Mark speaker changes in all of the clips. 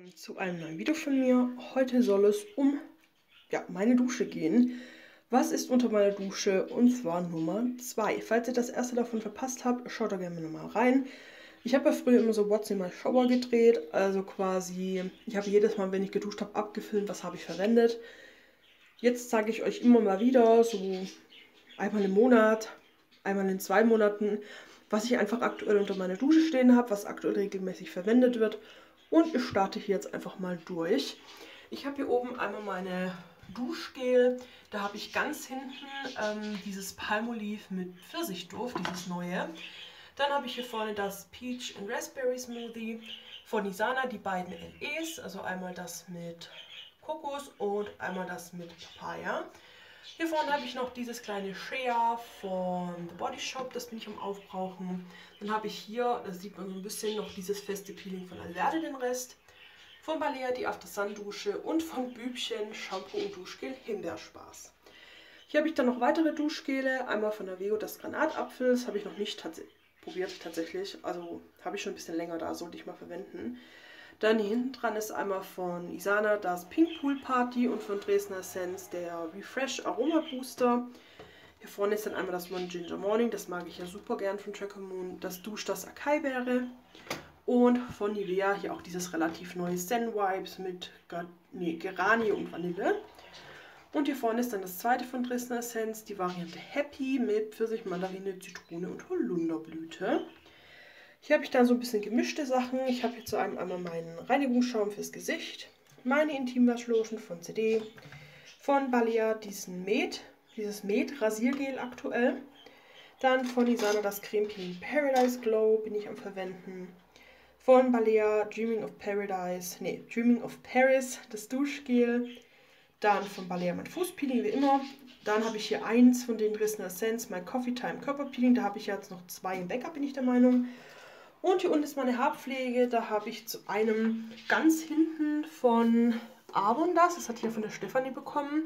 Speaker 1: Zu einem neuen Video von mir. Heute soll es um meine Dusche gehen. Was ist unter meiner Dusche? Und zwar Nummer 2. Falls ihr das erste davon verpasst habt, schaut da gerne nochmal rein. Ich habe ja früher immer so What's in my shower gedreht. Also quasi, ich habe jedes Mal, wenn ich geduscht habe, abgefilmt, was habe ich verwendet. Jetzt zeige ich euch immer mal wieder, so einmal im Monat, einmal in 2 Monaten, was ich einfach aktuell unter meiner Dusche stehen habe, was aktuell regelmäßig verwendet wird. Und ich starte hier jetzt einfach mal durch. Ich habe hier oben einmal meine Duschgel. Da habe ich ganz hinten dieses Palmolive mit Pfirsichduft, dieses neue. Dann habe ich hier vorne das Peach and Raspberry Smoothie von Isana, die beiden LEs. Also einmal das mit Kokos und einmal das mit Papaya. Hier vorne habe ich noch dieses kleine Shea von The Body Shop, das bin ich am Aufbrauchen. Dann habe ich hier, da sieht man so ein bisschen noch dieses feste Peeling von Alverde, den Rest. Von Balea die After Sun Dusche und von Bübchen Shampoo und Duschgel Himbeerspaß. Hier habe ich dann noch weitere Duschgele, einmal von Avego das Granatapfel, das habe ich noch nicht probiert tatsächlich, also habe ich schon ein bisschen länger da, sollte ich mal verwenden. Dann hier hinten dran ist einmal von Isana das Pink Pool Party und von Dresdner Sense der Refresh Aroma Booster. Hier vorne ist dann einmal das One Ginger Morning, das mag ich ja super gern von Tracker Moon. Das Dusch das Acai Beere. Und von Nivea hier auch dieses relativ neue Zen Vibes mit Geranie und Vanille. Und hier vorne ist dann das zweite von Dresdner Sense, die Variante Happy mit Pfirsich, Mandarine, Zitrone und Holunderblüte. Hier habe ich dann so ein bisschen gemischte Sachen. Ich habe hier zu einem einmal meinen Reinigungsschaum fürs Gesicht, meine Intimwaschlotion von CD, von Balea dieses Med Rasiergel aktuell. Dann von Isana das Creme Peeling Paradise Glow bin ich am Verwenden. Von Balea Dreaming of Paris das Duschgel. Dann von Balea mein Fußpeeling wie immer. Dann habe ich hier eins von den Dresdner Sense, mein Coffee Time Körperpeeling. Da habe ich jetzt noch 2 im Backup, bin ich der Meinung. Und hier unten ist meine Haarpflege. Da habe ich zu einem ganz hinten von Avon das hat hier von der Stefanie bekommen.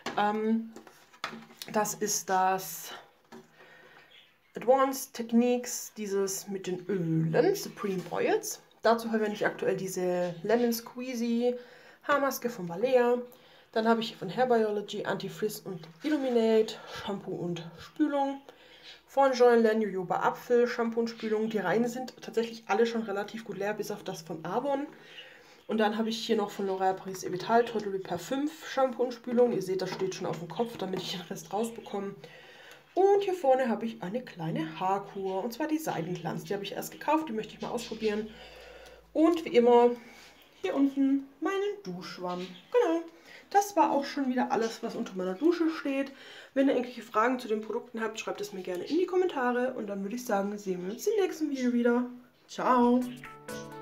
Speaker 1: Das ist das Advanced Techniques, dieses mit den Ölen, Supreme Oils. Dazu verwende ich aktuell diese Lemon Squeezy Haarmaske von Balea. Dann habe ich hier von Hair Biology Anti-Frizz und Illuminate Shampoo und Spülung. Von Joanne Jojoba Apfel Shampoo und Spülung. Die Reihen sind tatsächlich alle schon relativ gut leer, bis auf das von Avon. Und dann habe ich hier noch von L'Oréal Paris Evital Total Repair 5 Shampoo und Spülung. Ihr seht, das steht schon auf dem Kopf, damit ich den Rest rausbekomme. Und hier vorne habe ich eine kleine Haarkur, und zwar die Seidenglanz. Die habe ich erst gekauft, die möchte ich mal ausprobieren. Und wie immer hier unten meinen Duschschwamm. Genau. Das war auch schon wieder alles, was unter meiner Dusche steht. Wenn ihr irgendwelche Fragen zu den Produkten habt, schreibt es mir gerne in die Kommentare. Und dann würde ich sagen, sehen wir uns im nächsten Video wieder. Ciao!